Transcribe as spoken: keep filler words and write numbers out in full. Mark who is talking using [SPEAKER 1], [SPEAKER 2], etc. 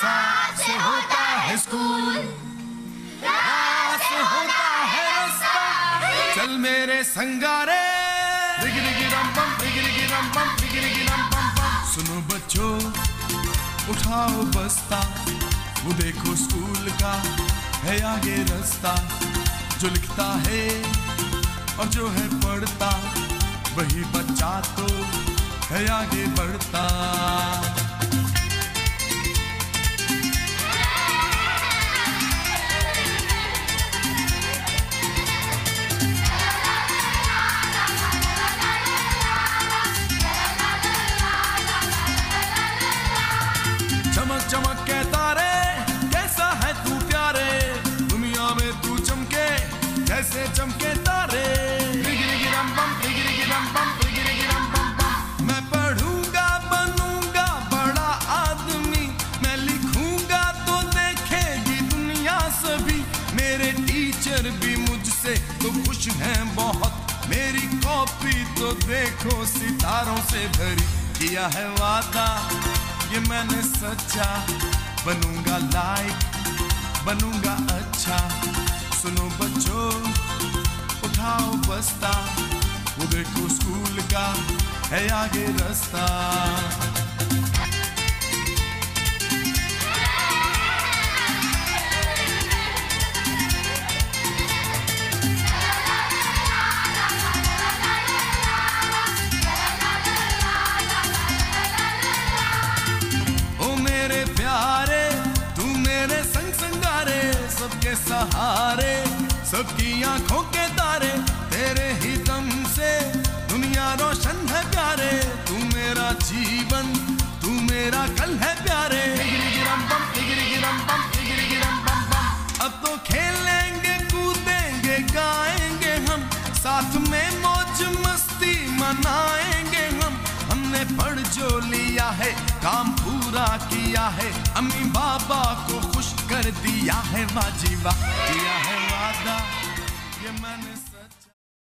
[SPEAKER 1] रात से होता है स्कूल, रात से होता है रास्ता, चल मेरे संगारे रिग रिग रम बम रिग रिग रम बम रिग रिग रम बम बम। सुनो बच्चों उठाओ बस्ता, वो देखो स्कूल का है आगे रास्ता, जो लिखता है और जो है पढ़ता वही बच्चा तो है आगे बढ़ता। चमक चमक के तारे कैसा है तू प्यारे, दुनिया में तू चमके जैसे चमके तारे। रिग रिग रम बम रिग रिग रम बम रिग रिग रम बम बम। मैं पढ़ूंगा बनूंगा बड़ा आदमी, मैं लिखूंगा तो देखेगी दुनिया सभी। मेरे टीचर भी मुझसे तो खुश हैं बहुत, मेरी कॉपी तो देखो सितारों से भरी। किया है वादा ये मैंने सच्चा, बनूंगा लाइक बनूंगा अच्छा। सुनो बच्चों उठाओ बस्ता, वो देखो स्कूल का है आगे रास्ता। सबके सहारे सबकी आंखों के तारे, तेरे ही दम से दुनिया रोशन है प्यारे। तू मेरा जीवन तू मेरा कल है प्यारे। गिरम बम गिरम बम गिरम बम बम। अब तो खेलेंगे कूदेंगे गाएंगे हम, साथ में मौज मस्ती मनाएंगे हम। हमने पढ़ जो लिया है काम पूरा किया है, अम्मी बाबा को खुश कर दिया है। वाह जी वाह, किया है वादा ये मैंने सच।